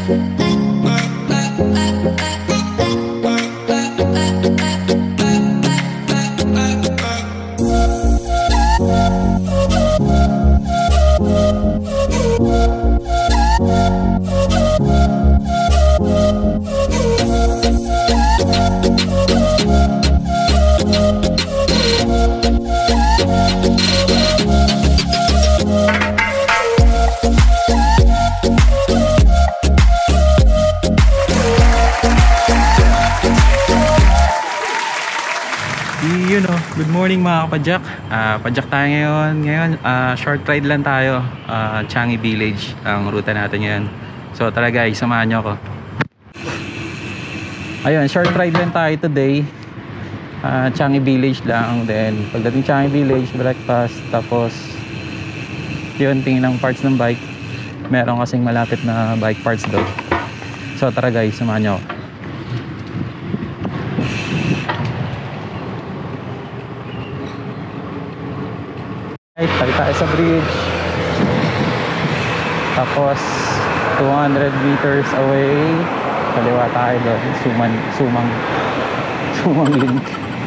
Good morning mga kapadyak. Padyak tayo ngayon. Short ride lang tayo. Changi Village ang ruta natin ngayon. So tara guys, samahan nyo ako. Ayun, short ride lang tayo today. Changi Village lang. Then pagdating Changi Village, breakfast. Tapos yun, tingin ng parts ng bike. Meron kasing malapit na bike parts doon. So tara guys, samahan nyo ako. Tayo tayo sa bridge. Tapos 200 meters away, kaliwa tayo doon. Sumang link.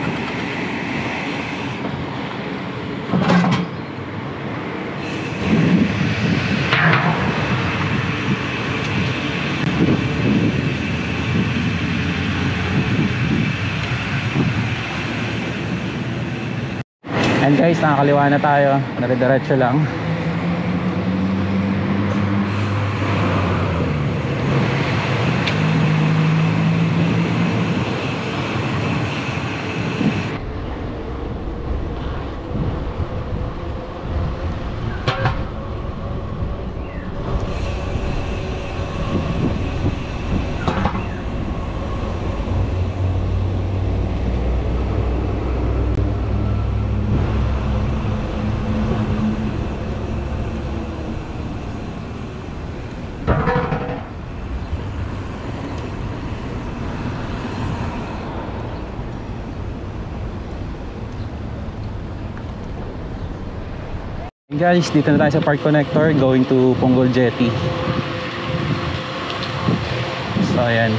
And guys, nakakaliwa na tayo. Dire-diretso lang. Guys, dito na tayo sa park connector going to Punggol Jetty. So ayan.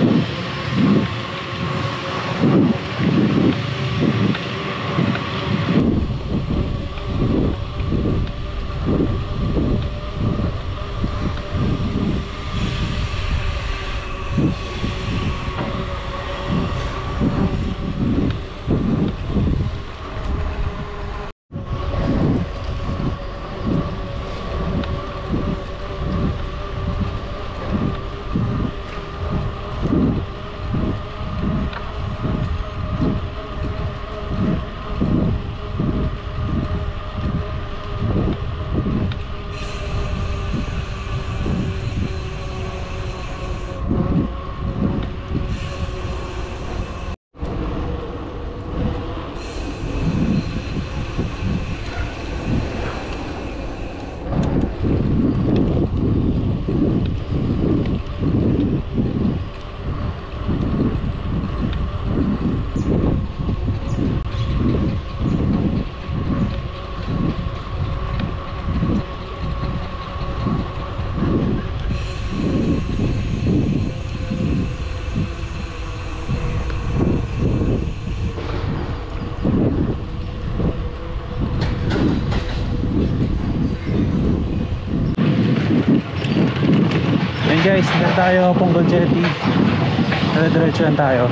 Guys, dito tayo Punggol Jetty. Dire-diretso lang tayo.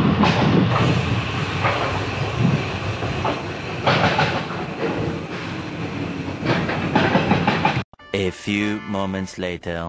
A few moments later.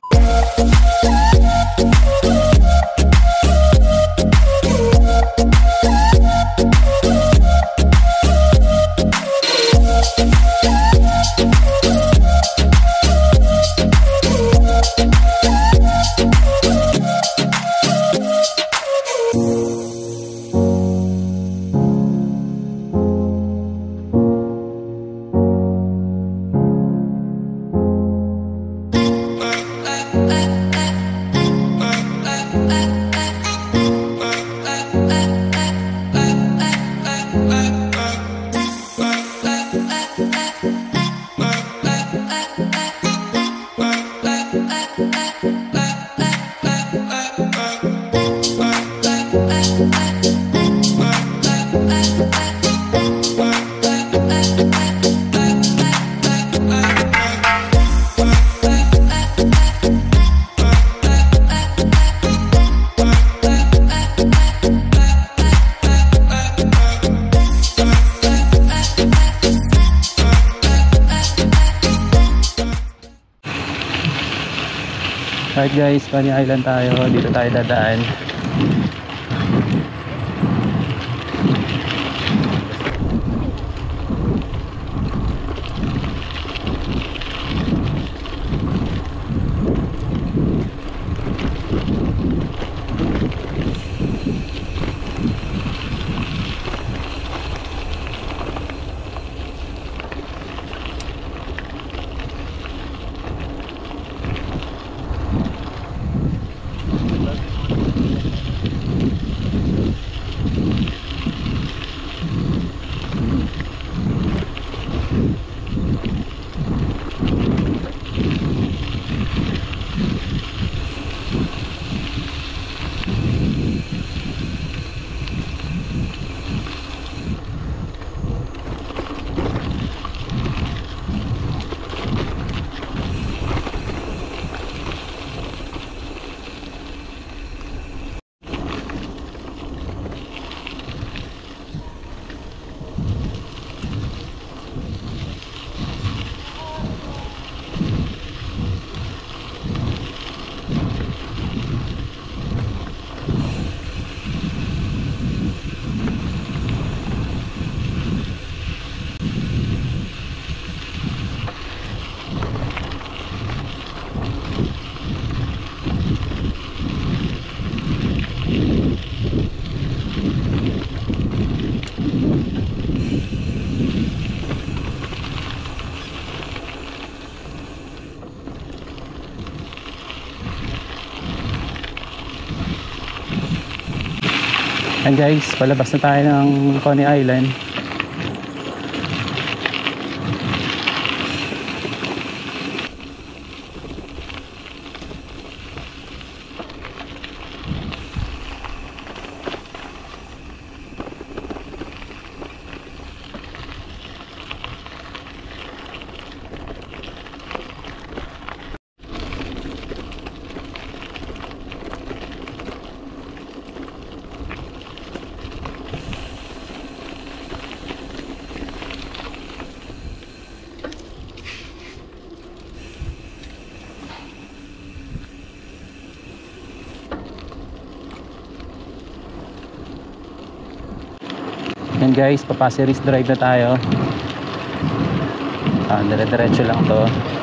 Alright guys, Coney Island tayo. Dito tayo dadaan. And guys, palabas na tayo ng Coney Island. Yan guys, papasiris drive na tayo. Dire-diretso lang to.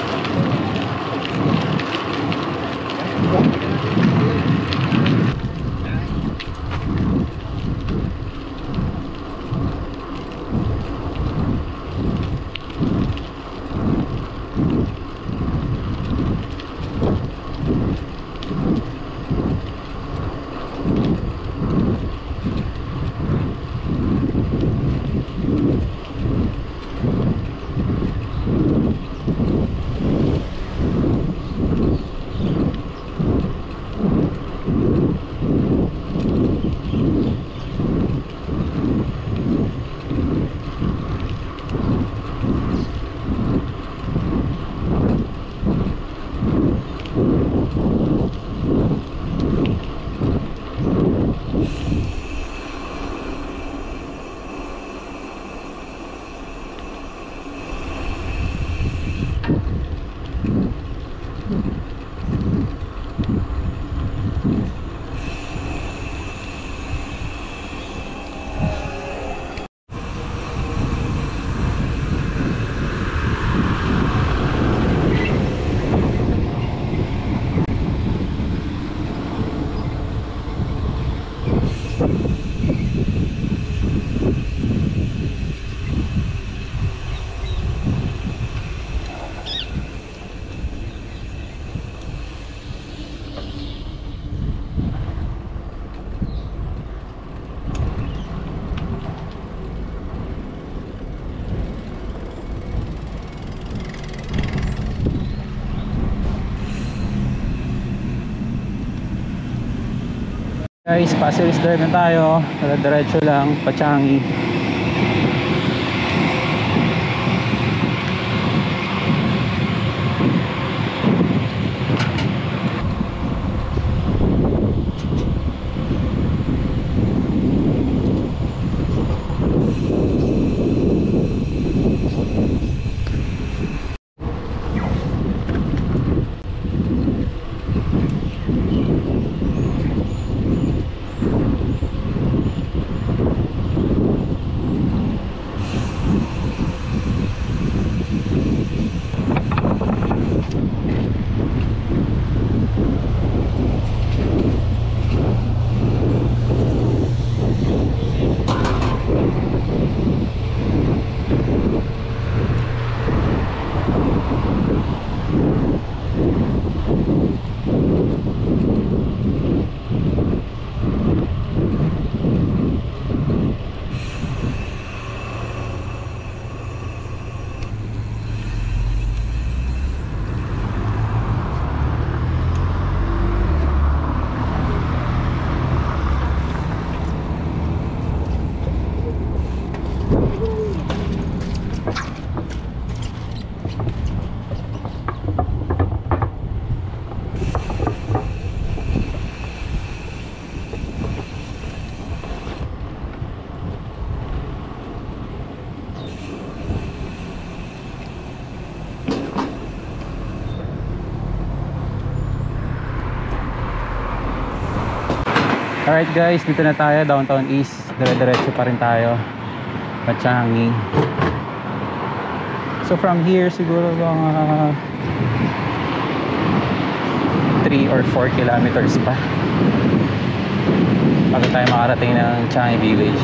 Guys, pasiris drive na tayo. Diretso lang, pa Changi. Alright guys, dito na tayo, Downtown East. Dire-diretso pa rin tayo pa Changi. So from here siguro mga 3 or 4 kilometers pa bago tayo makarating ng Changi Village.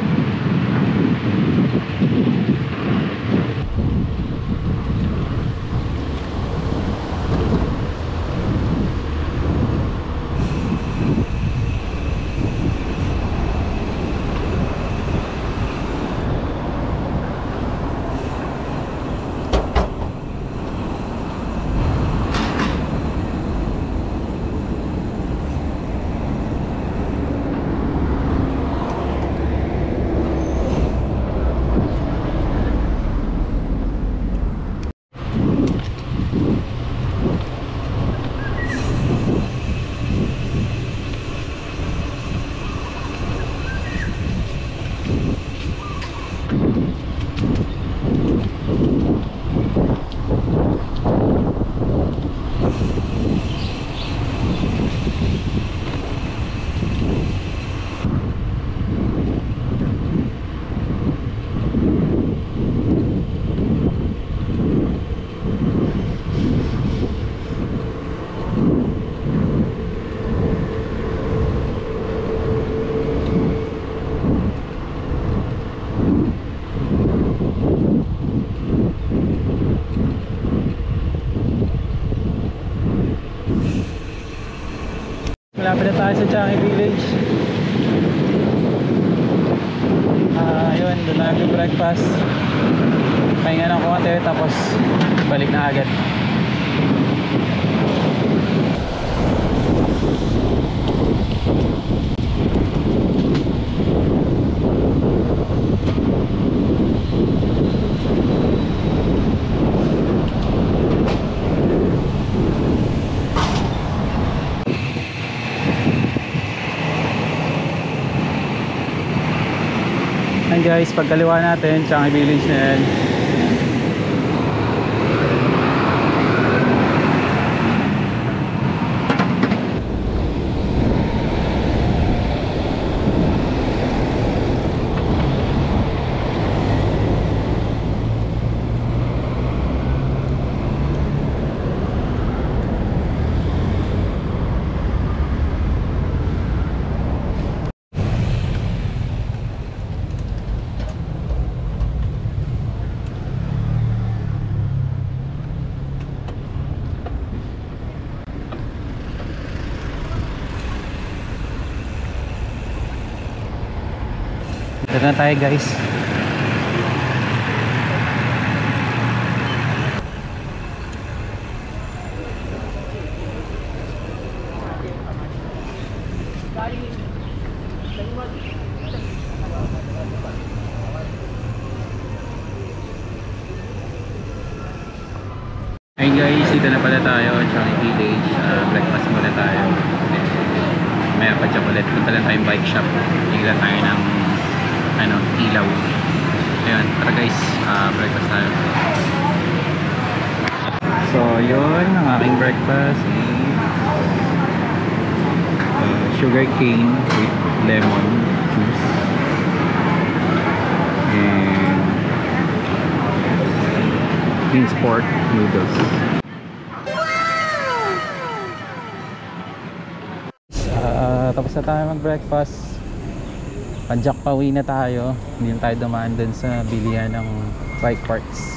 Malapit na tayo sa Changi Village. Ayun, doon na breakfast. Pahinga ng konti tapos balik na agad. Ayan guys, pagkaliwa natin, Changi Village na yan. Dito na tayo guys. Hey guys, dito na pala tayo, Changi Village. Breakfast muna tayo. Maya pa dyan ulit. Punta lang tayong bike shop. Tingnan tayo ng ilaw. Ayun, tara guys, breakfast tayo. So yun, ang aking breakfast is sugar cane with lemon juice and minced pork noodles. Tapos na tayo mag breakfast. Panjak pauwi na tayo. Hindi na tayo dumaan dun sa bilihan ng bike parts.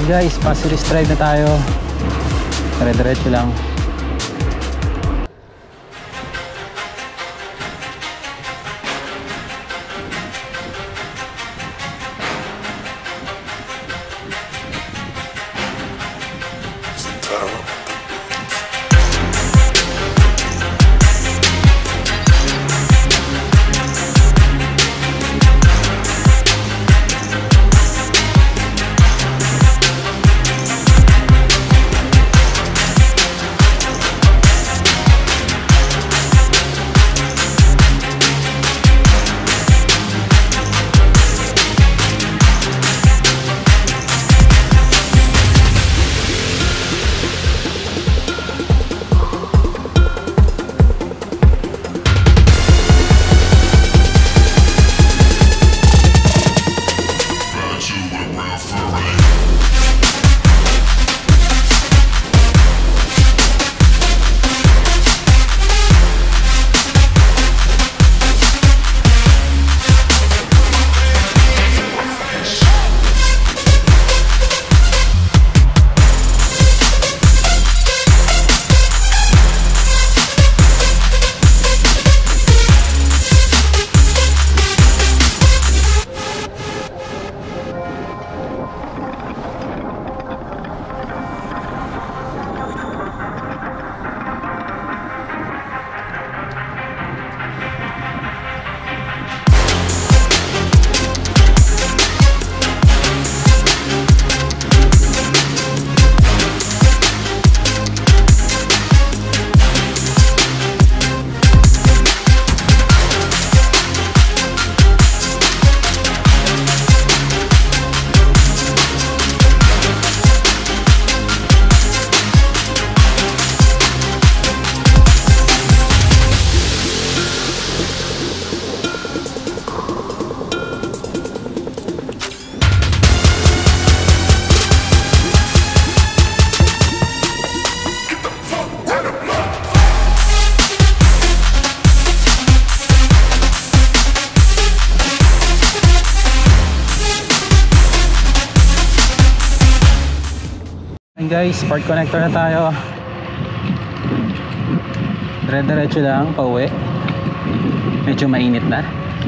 Ayun guys, Pasir Drive na tayo. Dire-diretso lang. Guys, part connector na tayo. Dire-diretso lang pauwi. Medyo mainit na.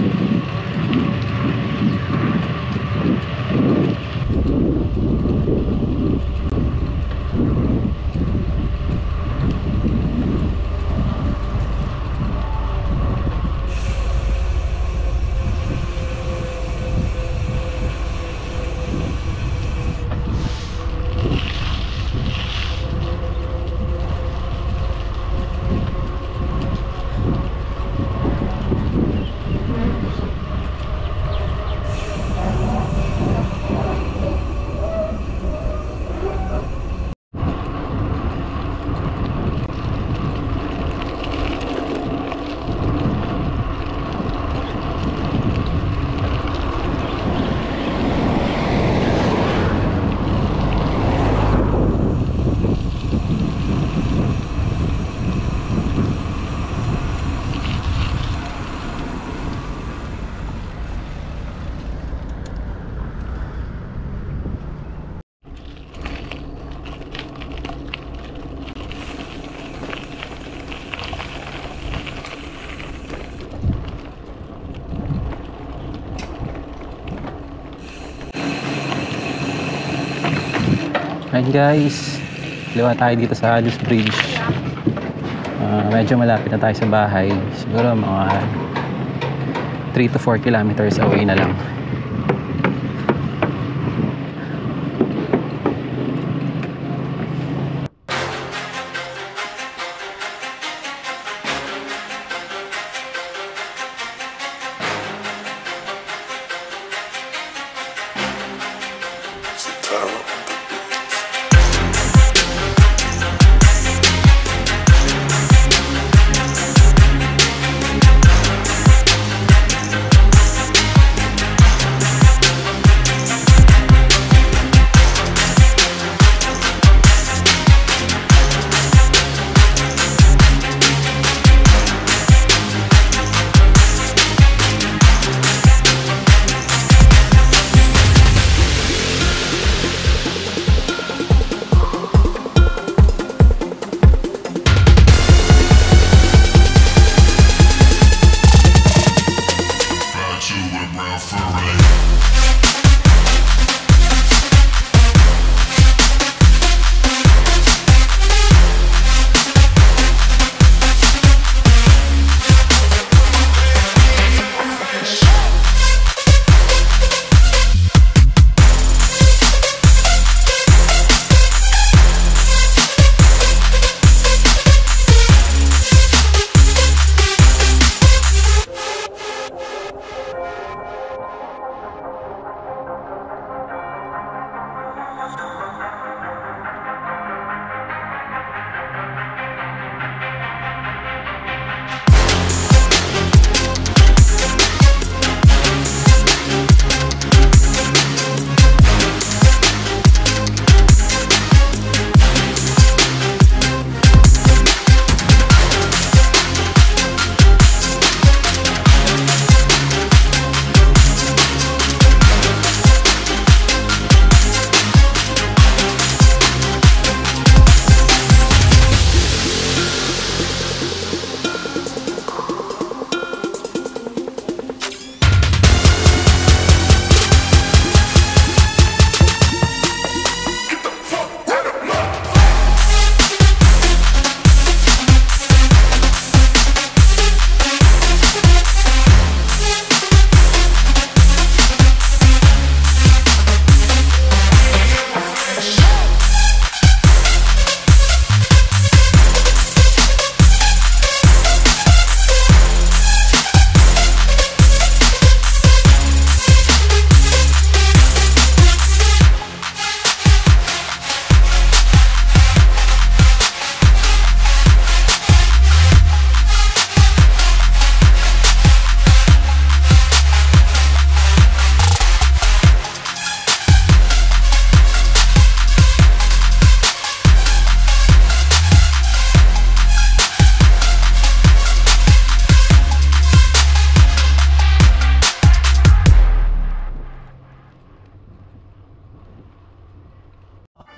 Ayun guys, liwa tayo dito sa Alice Bridge. Medyo malapit na tayo sa bahay. Siguro mga 3 to 4 kilometers away na lang.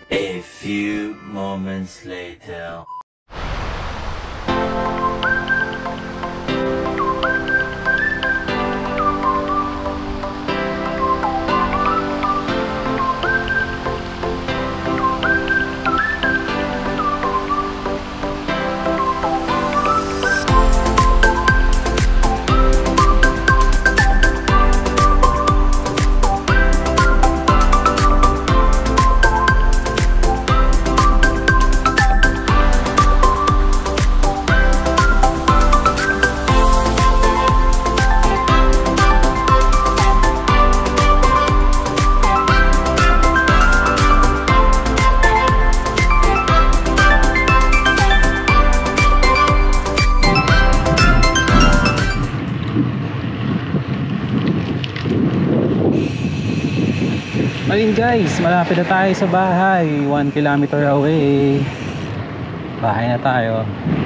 A few moments later. Ayun guys, malapit na tayo sa bahay. 1 kilometer away. Bahay na tayo.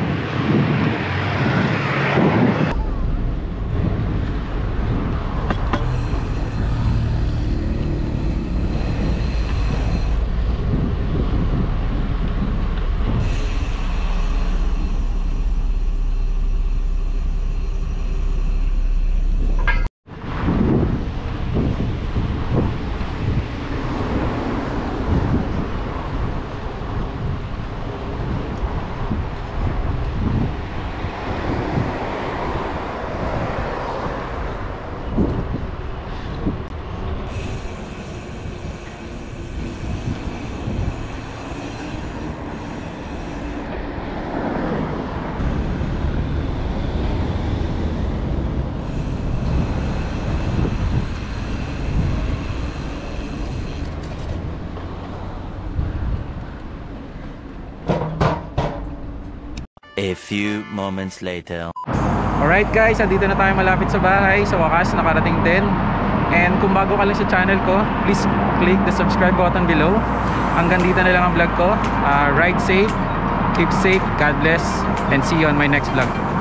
A few moments later. Alright guys, andito na tayo malapit sa bahay. Sa wakas, nakarating din. And kung bago ka lang sa channel ko, please click the subscribe button below. Hanggang dito na lang ang vlog ko. Ride safe, keep safe, God bless, and see you on my next vlog.